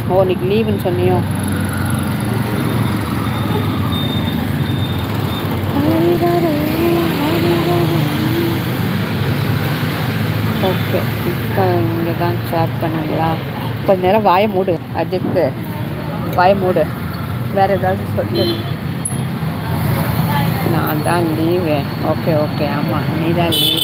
ஓ இன்னைக்கு லீவுன்னு சொன்னியோ? ஓகே, இப்போ இங்கே தான் சேட் பண்ணுங்களா? கொஞ்ச நேரம் வாயை மூடு அஜித்து, வாயை மூடு. வேறு ஏதாவது சொல்லு. நான் தான் லீவு. ஓகே ஓகே, ஆமாம் நீ தான் லீவு.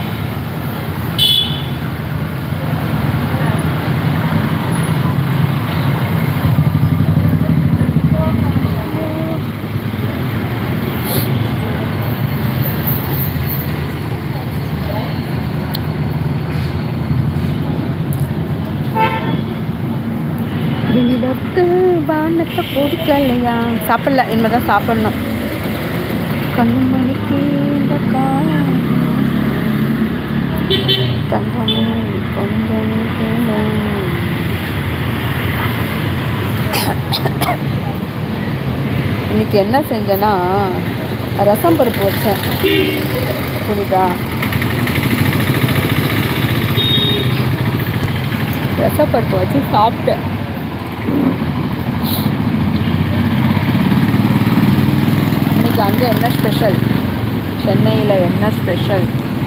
வினிதத்து பானத்தை கொடுக்கலையா? சாப்பிடல, இனிமேல் தான் சாப்பிட்ணும். கண்ணு மணிக்கு இந்த காலம் தங்கமே கொஞ்சம் இன்னைக்கு என்ன செஞ்சேன்னா ரசம் பருப்பு வச்சேன். புரியுதா? ரசப்பருப்பு வச்சு சாப்பிட்டேன். இன்னைக்கு அங்கே என்ன ஸ்பெஷல்? சென்னையில் என்ன ஸ்பெஷல்?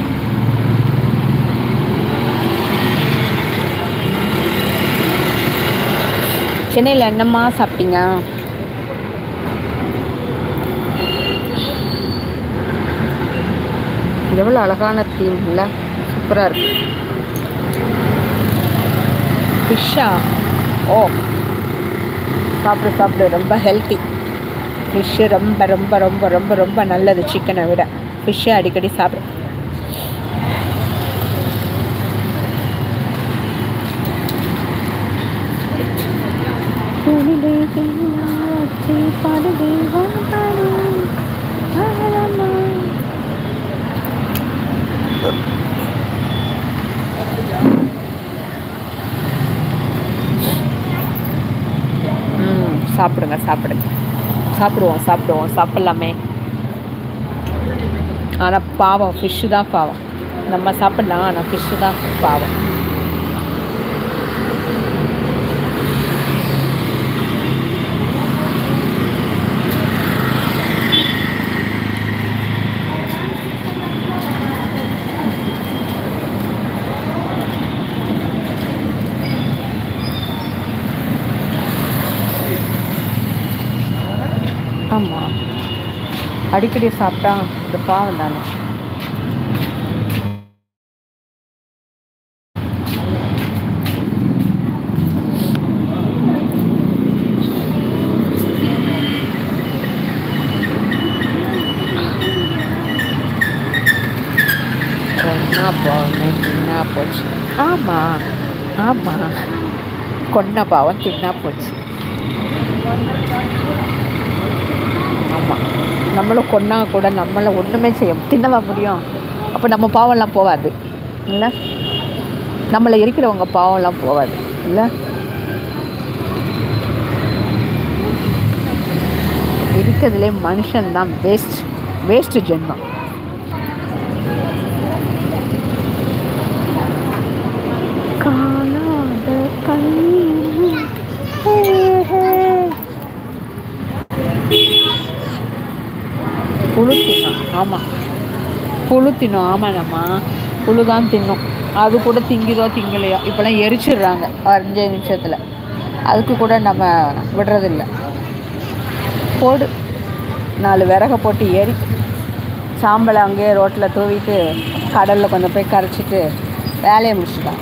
சென்னையில் என்னம்மா சாப்பிட்டீங்க? எவ்வளோ அழகான தீம் இல்லை? சூப்பராக இருக்கு. ஃபிஷ்ஷா? ஓ சாப்பிடு சாப்பிடு, ரொம்ப ஹெல்த்தி. ஃபிஷ்ஷு ரொம்ப ரொம்ப ரொம்ப ரொம்ப ரொம்ப நல்லது சிக்கனை விட. ஃபிஷ்ஷை அடிக்கடி சாப்பிடு. சாப்பிடுங்க சாப்பிடுங்க, சாப்பிடுவோம் சாப்பிடுவோம், சாப்பிட்லாமே. ஆனால் பாவம் ஃபிஷ்ஷு தான் பாவம். நம்ம சாப்பிட்லாம், ஆனால் ஃபிஷ்ஷு தான் பாவம். ஆமாம், அடிக்கடி சாப்பிட்டா இது பாவம் தானே. தின்னா போச்சு. ஆமாம் ஆமாம், கொன்ன பாவம் தின்னா போச்சு. ஆமாம், நம்மளும் கொன்னா கூட நம்மளை ஒன்றுமே தின்னவா முடியும்? அப்போ நம்ம பாவம்லாம் போகாது இல்லை? நம்மளை இருக்கிறவங்க பாவம்லாம் போகாது இல்லை? இருக்கிறதுலே மனுஷன்தான் வேஸ்ட் ஜென்மம். காணாத புழு தின்னும். ஆமாம், புழு தின்னும். ஆமாம்மா, புழு தான் தின்னும். அது கூட திங்குதோ திங்கலையோ, இப்போலாம் எரிச்சிடுறாங்க 5 நிமிஷத்தில். அதுக்கு கூட நம்ம விடுறதில்ல. போடு, 4 விறகை போட்டு ஏறி சாம்பலை அங்கேயே ரோட்டில் தூவிட்டு கடலில் கொஞ்சம் போய் கரைச்சிட்டு வேலையை முடிச்சுட்டான்.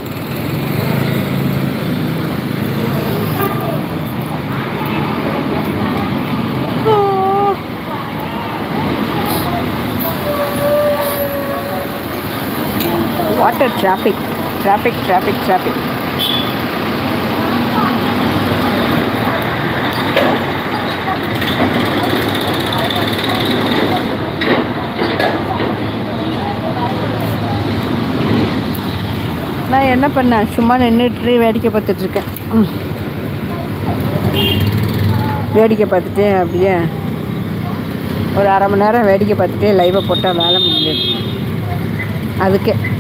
Water traffic. நான் என்ன பண்ணேன், சும்மா நின்றுட்டு வேடிக்கை பார்த்துட்ருக்கேன். வேடிக்கை பார்த்துட்டு அப்படியே ஒரு 1/2 மணி நேரம் வேடிக்கை பார்த்துட்டு லைவை போட்டால் வேலை முடியாது. அதுக்கே